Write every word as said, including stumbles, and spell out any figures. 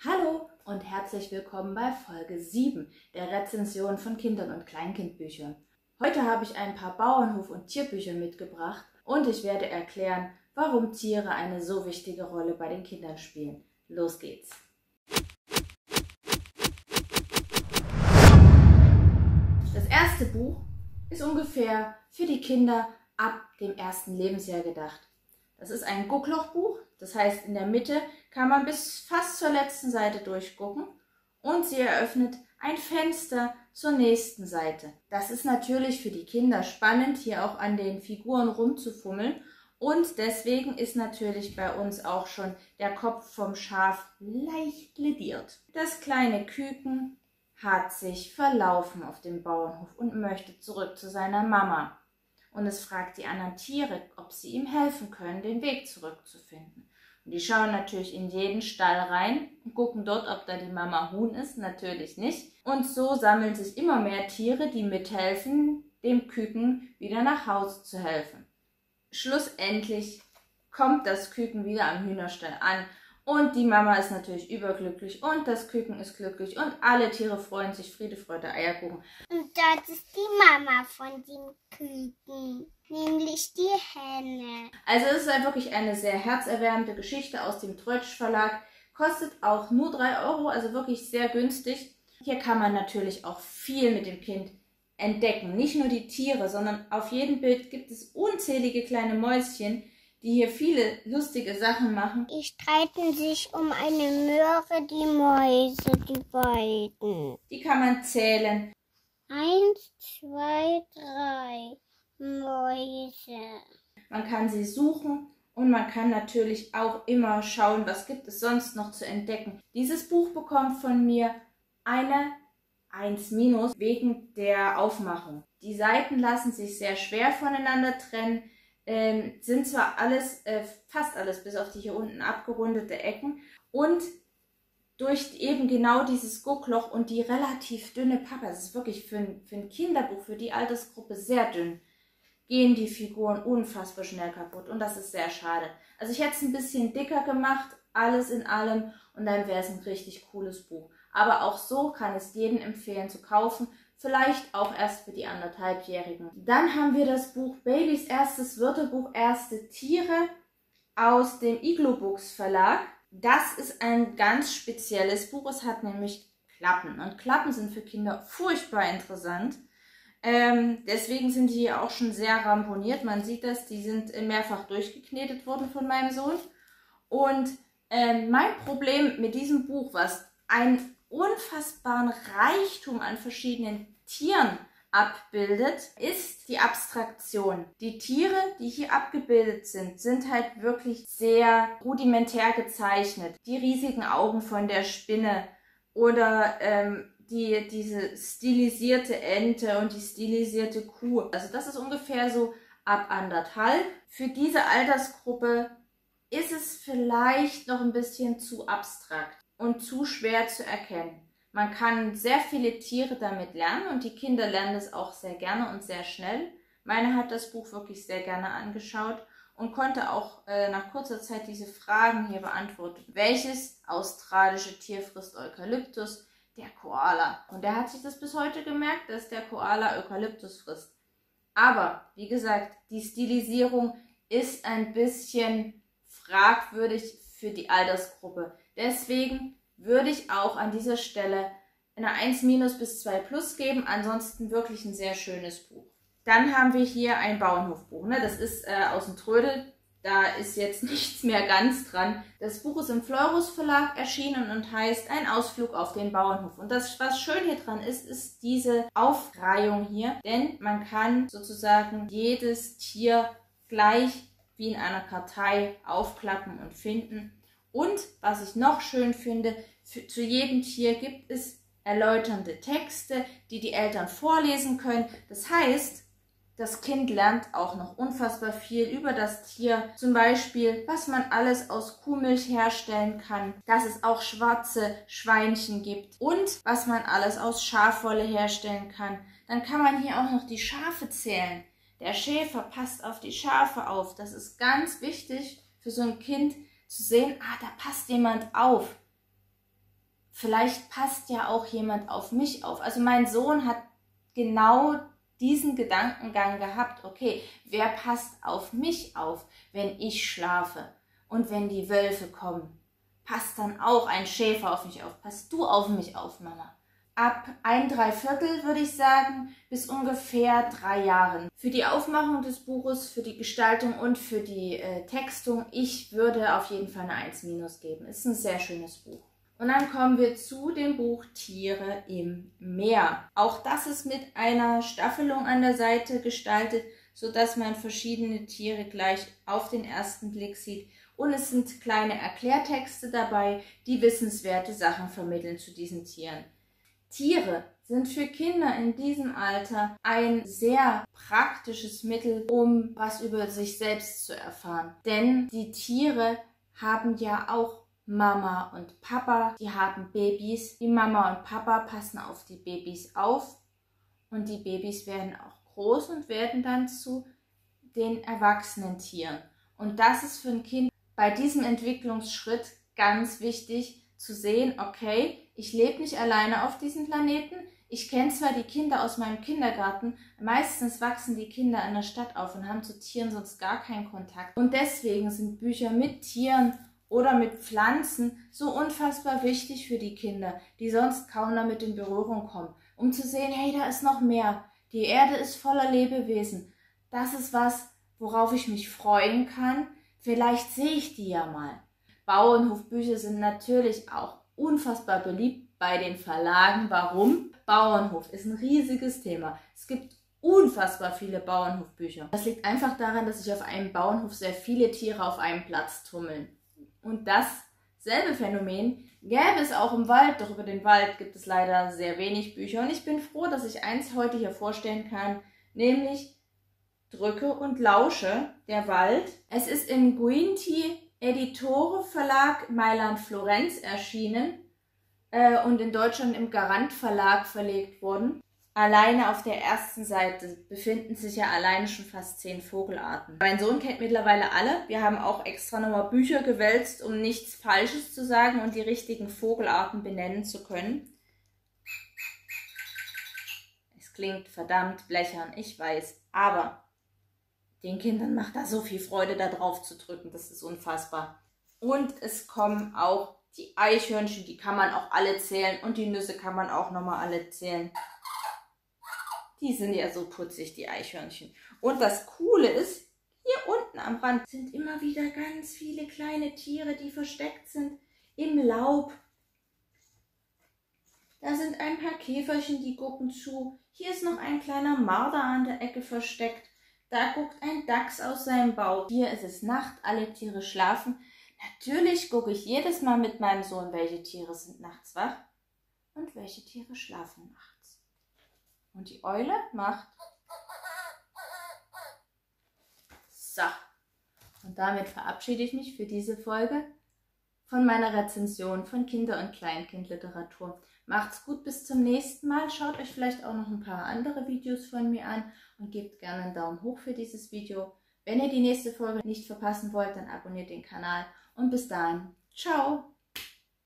Hallo und herzlich willkommen bei Folge sieben der Rezension von Kindern- und Kleinkindbüchern. Heute habe ich ein paar Bauernhof- und Tierbücher mitgebracht und ich werde erklären, warum Tiere eine so wichtige Rolle bei den Kindern spielen. Los geht's! Das erste Buch ist ungefähr für die Kinder ab dem ersten Lebensjahr gedacht. Das ist ein Gucklochbuch, das heißt, in der Mitte kann man bis fast zur letzten Seite durchgucken und sie eröffnet ein Fenster zur nächsten Seite. Das ist natürlich für die Kinder spannend, hier auch an den Figuren rumzufummeln, und deswegen ist natürlich bei uns auch schon der Kopf vom Schaf leicht lediert. Das kleine Küken hat sich verlaufen auf dem Bauernhof und möchte zurück zu seiner Mama. Und es fragt die anderen Tiere, ob sie ihm helfen können, den Weg zurückzufinden. Und die schauen natürlich in jeden Stall rein und gucken dort, ob da die Mama Huhn ist. Natürlich nicht. Und so sammeln sich immer mehr Tiere, die mithelfen, dem Küken wieder nach Hause zu helfen. Schlussendlich kommt das Küken wieder am Hühnerstall an. Und die Mama ist natürlich überglücklich und das Küken ist glücklich und alle Tiere freuen sich, Friede, Freude, Eierkuchen. Und das ist die Mama von dem Küken, nämlich die Henne. Also es ist halt wirklich eine sehr herzerwärmende Geschichte aus dem Trötsch Verlag. Kostet auch nur drei Euro, also wirklich sehr günstig. Hier kann man natürlich auch viel mit dem Kind entdecken. Nicht nur die Tiere, sondern auf jedem Bild gibt es unzählige kleine Mäuschen, die hier viele lustige Sachen machen. Die streiten sich um eine Möhre, die Mäuse, die beiden. Die kann man zählen. Eins, zwei, drei Mäuse. Man kann sie suchen und man kann natürlich auch immer schauen, was gibt es sonst noch zu entdecken. Dieses Buch bekommt von mir eine eins minus wegen der Aufmachung. Die Seiten lassen sich sehr schwer voneinander trennen. Ähm, sind zwar alles, äh, fast alles, bis auf die hier unten abgerundete Ecken, und durch eben genau dieses Guckloch und die relativ dünne Pappe, das ist wirklich für ein, für ein Kinderbuch, für die Altersgruppe sehr dünn, gehen die Figuren unfassbar schnell kaputt und das ist sehr schade. Also ich hätte es ein bisschen dicker gemacht, alles in allem, und dann wäre es ein richtig cooles Buch. Aber auch so kann es jedem empfehlen zu kaufen. Vielleicht auch erst für die anderthalbjährigen. Dann haben wir das Buch Babys erstes Wörterbuch Erste Tiere aus dem Iglo Books Verlag. Das ist ein ganz spezielles Buch. Es hat nämlich Klappen. Und Klappen sind für Kinder furchtbar interessant. Ähm, deswegen sind die hier auch schon sehr ramponiert. Man sieht das, die sind mehrfach durchgeknetet worden von meinem Sohn. Und ähm, mein Problem mit diesem Buch, was ein unfassbaren Reichtum an verschiedenen Tieren abbildet, ist die Abstraktion. Die Tiere, die hier abgebildet sind, sind halt wirklich sehr rudimentär gezeichnet. Die riesigen Augen von der Spinne oder ähm, die, diese stilisierte Ente und die stilisierte Kuh. Also das ist ungefähr so ab anderthalb. Für diese Altersgruppe ist es vielleicht noch ein bisschen zu abstrakt und zu schwer zu erkennen. Man kann sehr viele Tiere damit lernen und die Kinder lernen es auch sehr gerne und sehr schnell. Meine hat das Buch wirklich sehr gerne angeschaut und konnte auch äh, nach kurzer Zeit diese Fragen hier beantworten. Welches australische Tier frisst Eukalyptus? Der Koala. Und der hat sich das bis heute gemerkt, dass der Koala Eukalyptus frisst. Aber, wie gesagt, die Stilisierung ist ein bisschen fragwürdig für die Altersgruppe. Deswegen würde ich auch an dieser Stelle eine eins minus bis zwei plus geben. Ansonsten wirklich ein sehr schönes Buch. Dann haben wir hier ein Bauernhofbuch. Ne? Das ist äh, aus dem Trödel. Da ist jetzt nichts mehr ganz dran. Das Buch ist im Fleurus Verlag erschienen und heißt Ein Ausflug auf den Bauernhof. Und das, was schön hier dran ist, ist diese Aufreihung hier. Denn man kann sozusagen jedes Tier gleich wie in einer Kartei aufklappen und finden. Und was ich noch schön finde, für, zu jedem Tier gibt es erläuternde Texte, die die Eltern vorlesen können. Das heißt, das Kind lernt auch noch unfassbar viel über das Tier. Zum Beispiel, was man alles aus Kuhmilch herstellen kann, dass es auch schwarze Schweinchen gibt und was man alles aus Schafwolle herstellen kann. Dann kann man hier auch noch die Schafe zählen. Der Schäfer passt auf die Schafe auf. Das ist ganz wichtig für so ein Kind zu sehen, ah, da passt jemand auf. vielleicht passt ja auch jemand auf mich auf. Also mein Sohn hat genau diesen Gedankengang gehabt, okay, wer passt auf mich auf, wenn ich schlafe und wenn die Wölfe kommen? Passt dann auch ein Schäfer auf mich auf? Passt du auf mich auf, Mama? Ab ein Dreiviertel würde ich sagen, bis ungefähr drei Jahren. Für die Aufmachung des Buches, für die Gestaltung und für die äh, Textung, ich würde auf jeden Fall eine eins minus geben. Ist ein sehr schönes Buch. Und dann kommen wir zu dem Buch Tiere im Meer. Auch das ist mit einer Staffelung an der Seite gestaltet, sodass man verschiedene Tiere gleich auf den ersten Blick sieht. Und es sind kleine Erklärtexte dabei, die wissenswerte Sachen vermitteln zu diesen Tieren. Tiere sind für Kinder in diesem Alter ein sehr praktisches Mittel, um was über sich selbst zu erfahren. Denn die Tiere haben ja auch Mama und Papa, die haben Babys. Die Mama und Papa passen auf die Babys auf und die Babys werden auch groß und werden dann zu den erwachsenen Tieren. Und das ist für ein Kind bei diesem Entwicklungsschritt ganz wichtig zu sehen, okay, ich lebe nicht alleine auf diesem Planeten. Ich kenne zwar die Kinder aus meinem Kindergarten, meistens wachsen die Kinder in der Stadt auf und haben zu Tieren sonst gar keinen Kontakt. Und deswegen sind Bücher mit Tieren oder mit Pflanzen so unfassbar wichtig für die Kinder, die sonst kaum damit in Berührung kommen, um zu sehen, hey, da ist noch mehr. Die Erde ist voller Lebewesen. Das ist was, worauf ich mich freuen kann. Vielleicht sehe ich die ja mal. Bauernhofbücher sind natürlich auch unfassbar beliebt bei den Verlagen. Warum? Bauernhof ist ein riesiges Thema. Es gibt unfassbar viele Bauernhofbücher. Das liegt einfach daran, dass sich auf einem Bauernhof sehr viele Tiere auf einem Platz tummeln. Und dasselbe Phänomen gäbe es auch im Wald, doch über den Wald gibt es leider sehr wenig Bücher. Und ich bin froh, dass ich eins heute hier vorstellen kann, nämlich Drücke und Lausche, der Wald. Es ist im Guinti Editore Verlag Mailand-Florenz erschienen äh, und in Deutschland im Garant Verlag verlegt worden. Alleine auf der ersten Seite befinden sich ja alleine schon fast zehn Vogelarten. Mein Sohn kennt mittlerweile alle. Wir haben auch extra nochmal Bücher gewälzt, um nichts Falsches zu sagen und die richtigen Vogelarten benennen zu können. Es klingt verdammt blechern, ich weiß, aber den Kindern macht da so viel Freude, da drauf zu drücken, das ist unfassbar. Und es kommen auch die Eichhörnchen, die kann man auch alle zählen und die Nüsse kann man auch nochmal alle zählen. Die sind ja so putzig, die Eichhörnchen. Und das Coole ist, hier unten am Rand sind immer wieder ganz viele kleine Tiere, die versteckt sind im Laub. Da sind ein paar Käferchen, die gucken zu. Hier ist noch ein kleiner Marder an der Ecke versteckt. Da guckt ein Dachs aus seinem Bauch. Hier ist es Nacht, alle Tiere schlafen. Natürlich gucke ich jedes Mal mit meinem Sohn, welche Tiere sind nachts wach und welche Tiere schlafen nachts. Und die Eule macht so. Und damit verabschiede ich mich für diese Folge von meiner Rezension von Kinder- und Kleinkindliteratur. Macht's gut, bis zum nächsten Mal. Schaut euch vielleicht auch noch ein paar andere Videos von mir an und gebt gerne einen Daumen hoch für dieses Video. Wenn ihr die nächste Folge nicht verpassen wollt, dann abonniert den Kanal und bis dahin, ciao!